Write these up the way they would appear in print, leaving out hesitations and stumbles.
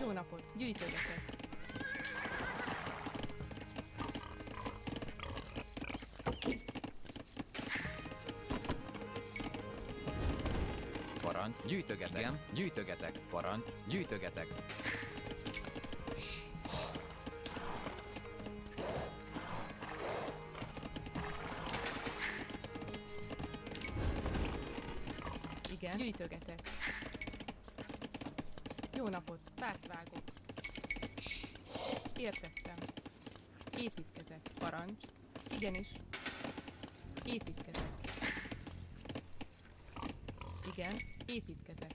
Jó napot, gyűjtögetek. Parancs, gyűjtögetek. Igen, gyűjtögetek. Parancs, gyűjtögetek. Igen, gyűjtögetek. Jó napot, fát vágok. Értettem. Építkezek. Parancs. Igenis. Építkezek. Igen, építkezek.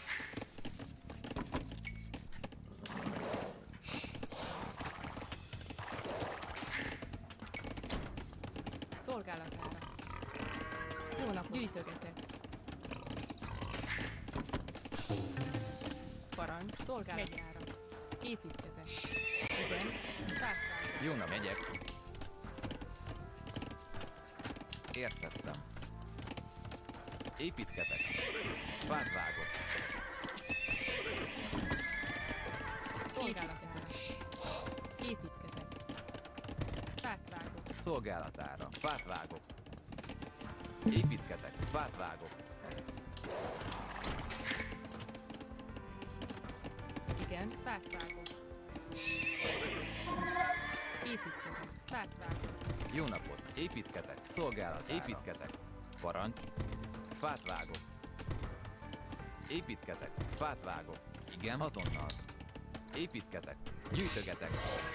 Szolgálatára. Jó napot, gyűjtögetek. Parancs, szolgálatára. Építkezek. Igen, fát Jó nap, megyek. Értettem. Építkezek. Fát vágok. szolgálatára. Építkezek. Fát vágok. Szolgálatára. Fát vágok. Építkezek. Fát vágok. Igen, fát vágok. Építkezek. Fát vágok. Jó napot. Építkezek. Szolgálatára. Építkezek. Parancs. Fát vágok. Építkezek. Fát vágok. Igen, azonnal. Építkezek. Gyűjtögetek.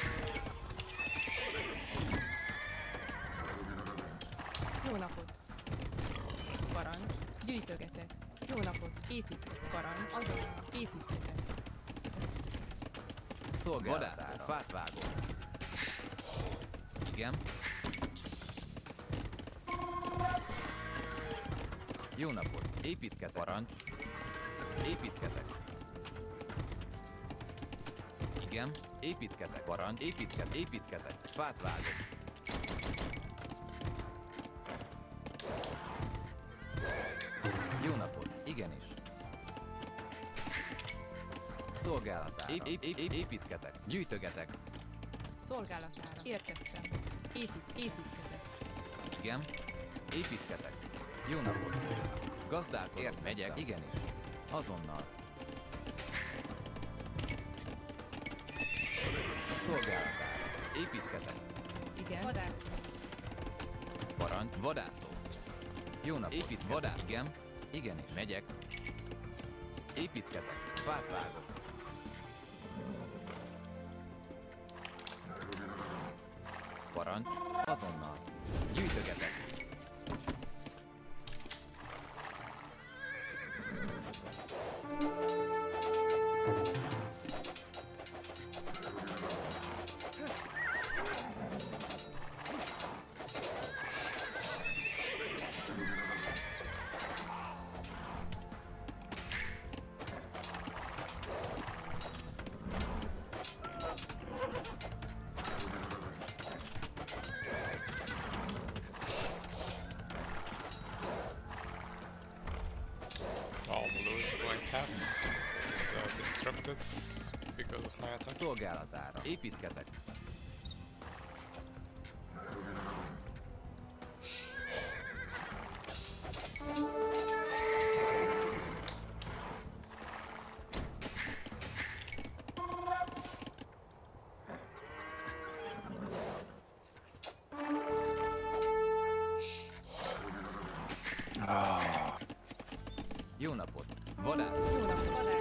Jó napot. Parancs. Gyűjtögetek. Jó napot. Építkezek. Parancs. Azonnal. Építkezek. Szolgálatára. Fát vágok. Igen. Jó napot. Építkezek. Parancs. Építkezek. Igen. Építkezek. Parancs. Építkezek. Építkezek. Fát vágok. Jó napot. Igenis. Szolgálatára. Építkezek. Gyűjtögetek. Szolgálatára. Értettem. Építkezek. Igen. Építkezek. Jó napot. Gazdálkodok. Megyek. Igenis. Azonnal. Szolgálatára. Építkezek. Igen. Vadászok. Parancs. Vadászó. Jó napot. Vadász. Igen. Igenis. Megyek. Építkezek. Fát vágok. Parancs. Azonnal. Gyűjtögetek. Disrupted because of my attack. Szolgálatára. Építkezek. Jó napot. Vadász. Jó napot. Vadász.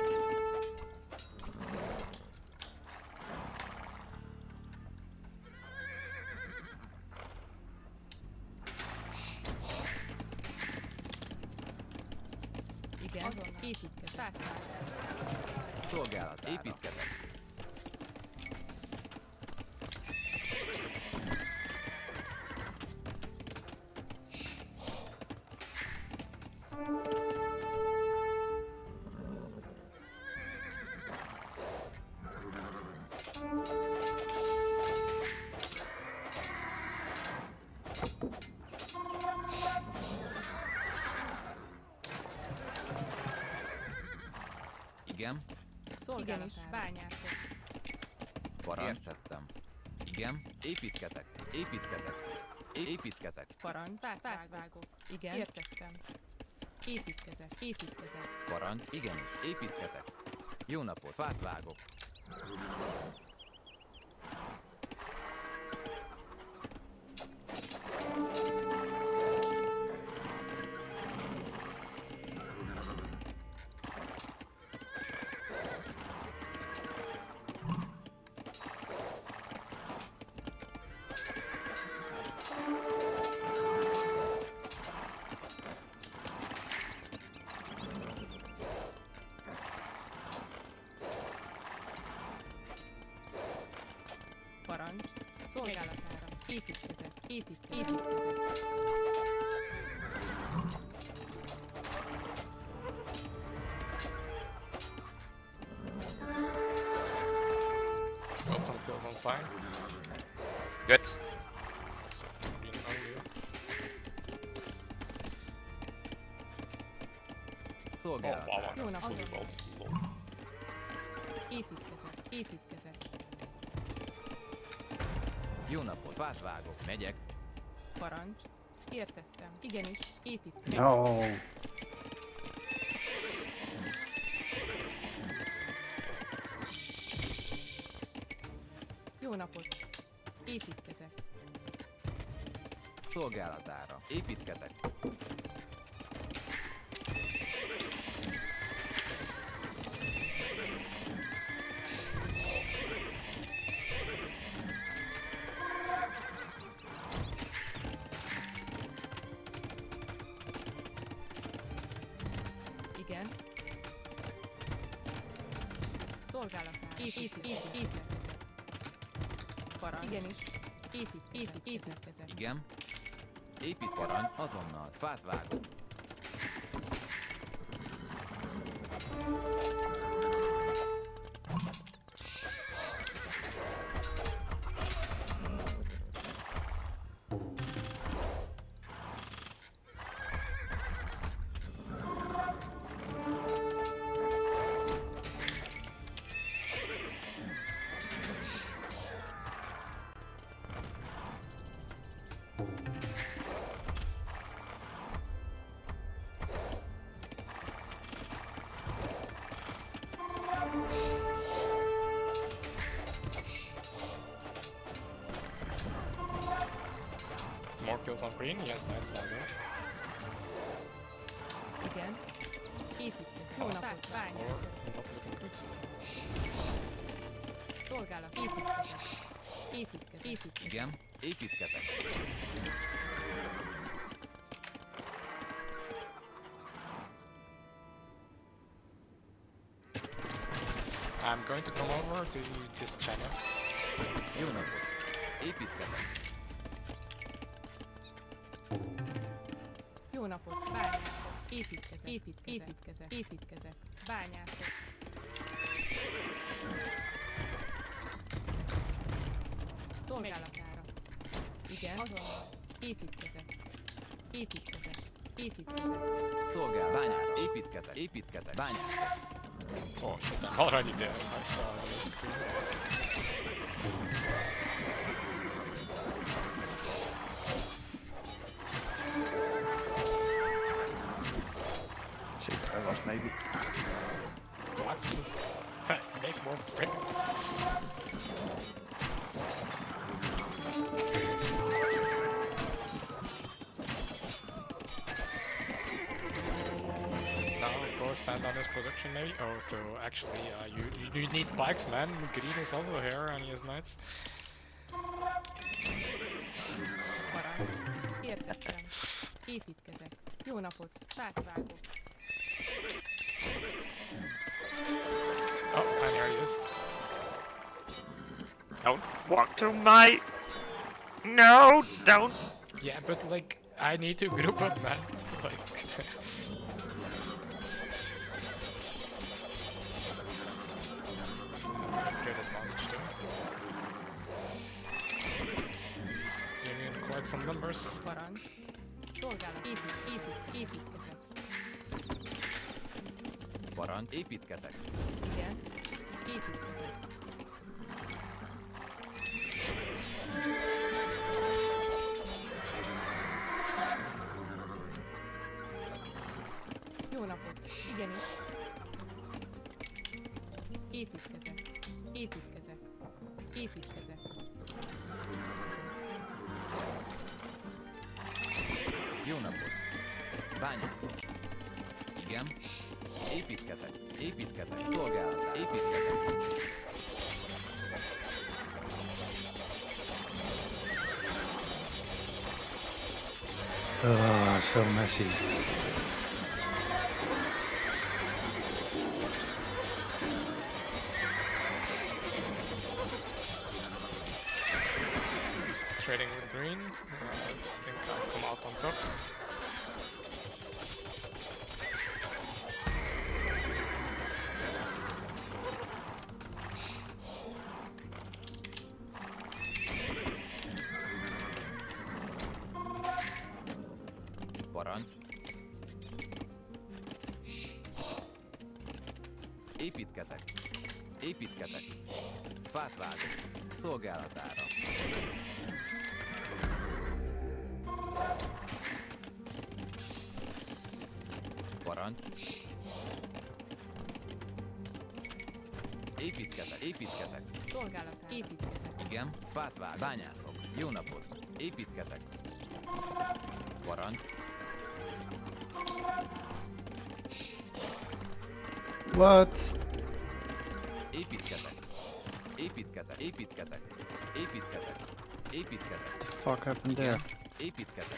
Igen. Azonnal. Építkezek. Fát vágok. Szolgálatára. Építkezek. Igen. Szolgálatára. Bányászok. Parancs. Értettem. Igen. Építkezek. Építkezek. Építkezek. Parancs. Fát vágok. Igen. Értettem. Építkezek. Építkezek. Parancs. Igenis. Építkezek. Jó napot. Fát vágok. Parancs. Szolgálatára. Építkezek. Építkezek. Got some kills on side. Good. So, you know you. Oh, Szolgálatára. Jó wow. napot. Fully rolled. Lol. Építkezek. Építkezek. Jó napot. Fát vágok. Megyek. Parancs. Értettem. Igenis. Építkezek. No. Jó napot. Építkezek. Szolgálatára. Építkezek. Igen. Szolgálatára. Építkezek. Parancs. Igenis. Építkezek. Igen. Épít parancs. Azonnal. Fát vágok. More kills on green. Yes, nice. Now Igen. Építkezek. Jó Oh, napot. score. Bányászok. Not looking good. Szolgálat. Építkezek. Igen. Építkezek. I'm going to come over to this channel. Jó napot. Építkezek. Jó napot. Bányászok. Építkezek. Bányászok. Szolgálatára. Igen. Azonnal. Építkezek. Szolgál. Bányász. Építkezek. Építkezek. Bányász. Oh shit, I'm already there. I saw on the screen. Shit, I lost maybe. What? Make more friends. Now go stand on his production maybe? Oh, to actually, you need bikes, man. Green is also here and he has knights. Parancs. Értettem. Építkezek. Jó napot. Fát vágok. Oh, and here he is. Don't walk to my... No, don't. Yeah, but like, I need to group up, man. Like... Good advantage there. He's stealing quite some numbers. Parancs. Szolgálat. Építkezek. Parancs. Építkezek. Igen. Építkezek. Jó napot. Igenis. Építkezek. Építkezek. Építkezek. Jó napot. Bányászok. Igen. Építkezek. Építkezek. Szolgálat. Építkezek. Oh, so messy. Trading with green. I think I'll come out on top. Parancs. Építkezek. Építkezek. Fát vágok. Szolgálatára. Parancs. Építkezek. Építkezek. Szolgálatára. Építkezek. Igen. Fát vágok. Bányászok. Jó napot. Építkezek. Parancs. What? Építkezek. Építkezek. Építkezek. Építkezek. Építkezek. The fuck happened there? Igen. Építkezek.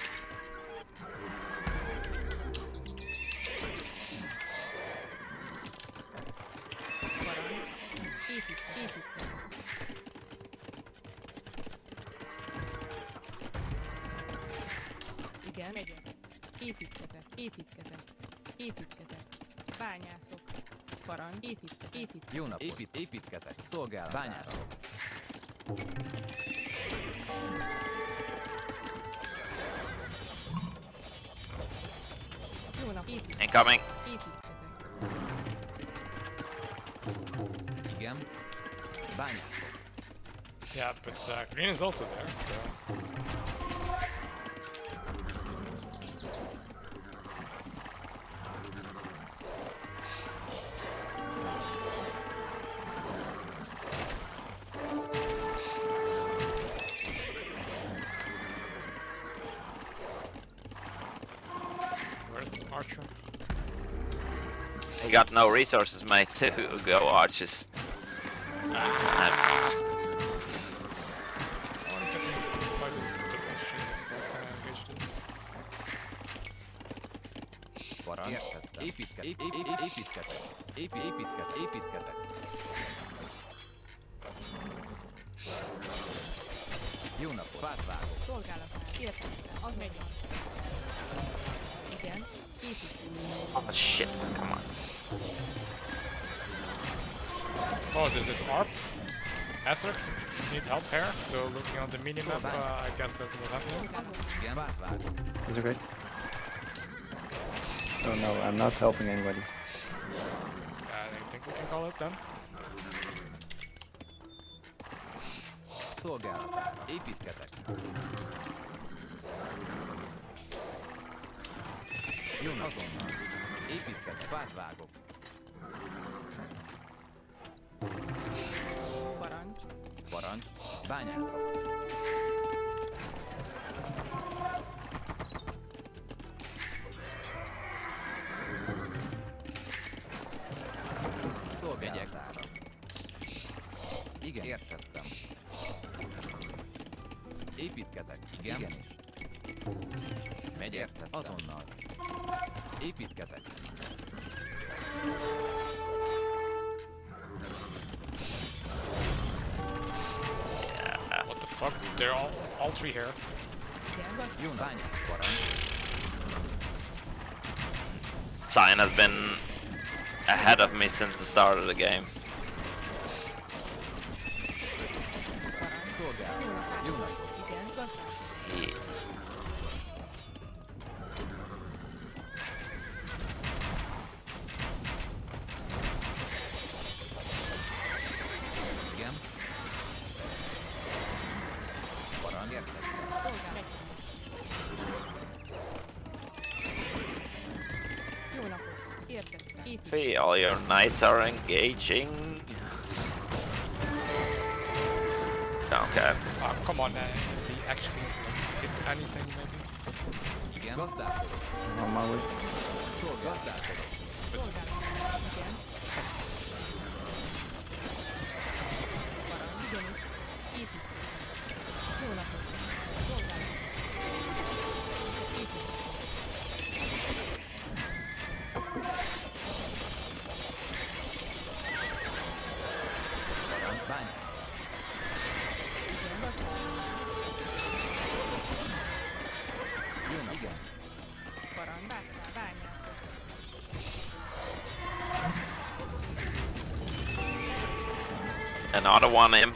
Parancs. Építkezek. Igen, megyek. Építkezek. Építkezek. Építkezek. Bányászok. Parancs. Építkezek. Építkezek. Jó napot. Építkezek. Szolgálat. Bányászok. Jó nap. Építkezek. Incoming. Építkezek. Igen. Bányászok. Yeah, but green is also there, so... Where's the archer? He got no resources, mate, to go arches. Oh, I'm getting by this depression. Parancs. Értettem. Építkezek. Építkezek. Építkezek. Építkezek. Jó napot. Fát vágok. Szolgálatára. Értettem. Az megy. Igen. Építkezek. Oh shit, come on. Oh, there's this ARP. Asterix, need help here? So looking on the minimap, I guess that's what's happening. Igen. Fát vágok. Is it okay? Oh no, I'm not helping anybody. I think we can call it then. Szolgálatára. Építkezek. Jó azonnal. Építkezek. Fát vágok. Parancs. Parancs. Bányászok. Szolgálatára. Igen. Értettem. Építkezek. Igen. Igenis. Megy. Értettem. Azonnal. Építkezek. What the fuck? They're all three here. Igen. Gazdag. Jó bányász. Parancs. Cyan has been ahead of me since the start of the game. Szolgálat. Jó napot. Igen. Gazdag. He, Érkeztek. Szolgálat. Jó napot. Értettem. Épít. See, all your knights are engaging. Okay. Come on, he actually hit anything maybe? Igen. Gazdálkodok. On my way. Gazdálkodok. Szolgálat. Igen. Parancs. Igenis. Épít. Jó napot. Szolgálat. Épít. Parancs bányász. Igen, gazdag. Jön, igen. Parancs. Bányászok. Another one imp.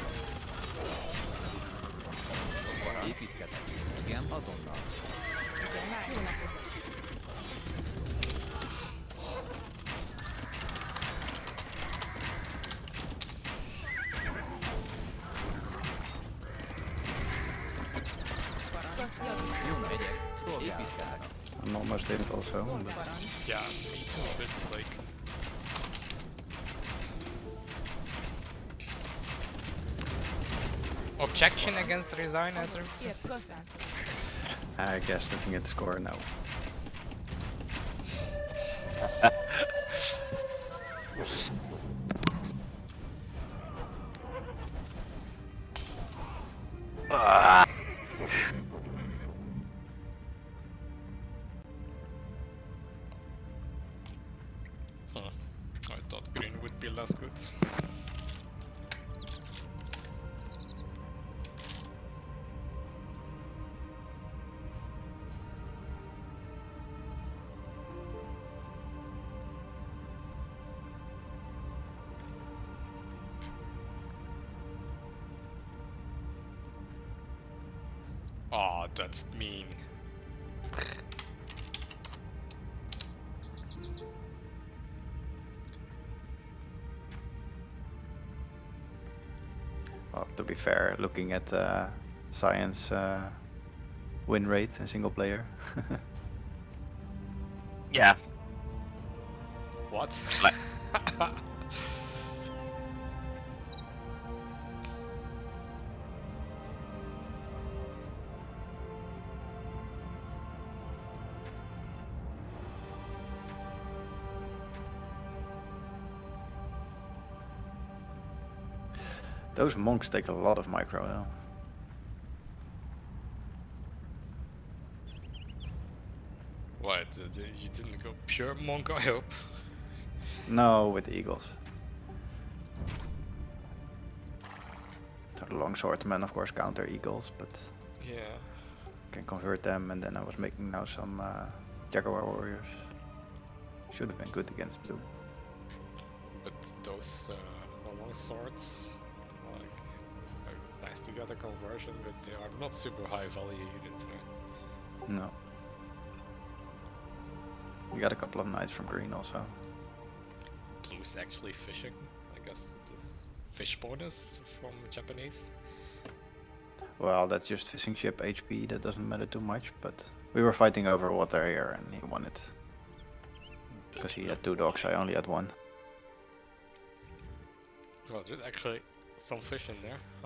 Építkezek. Igen, azonnal. Igen, jó napot. Parancs. Javít. Jön, megyek. Építkezek. I'm almost in it also. But Parancs. Yeah, me too, but like... Objection against resign, Ezrex? Ért, gazdálkodom. I guess looking at the score, no. Ah. I thought green would be less good. Oh, that's mean. Well, to be fair, looking at Science win rate in single player. Yeah. What? Like- Those monks take a lot of micro though. What? You didn't go pure monk, I hope. No, with the eagles. So the long swordmen of course counter eagles, but Yeah. can convert them, and then I was making now some Jaguar warriors. Should have been good against blue. But those long swords, like, are nice to get a conversion, but they are not super high value units, right? No. We got a couple of knights from green also. Blue's actually fishing. I guess this fish bonus from Japanese. Well, that's just fishing ship HP, that doesn't matter too much, but we were fighting over water here and he won it. Because he had 2 dogs, I only had 1. Well, there's actually some fish in there. Huh.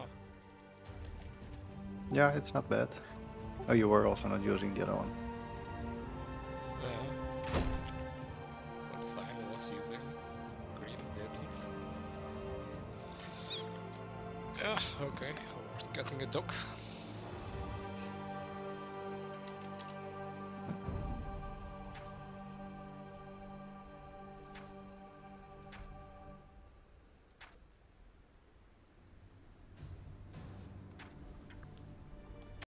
Yeah, it's not bad. Oh, you were also not using the other one. What sign was using? Green didn't. Yeah, okay. I was getting a dog.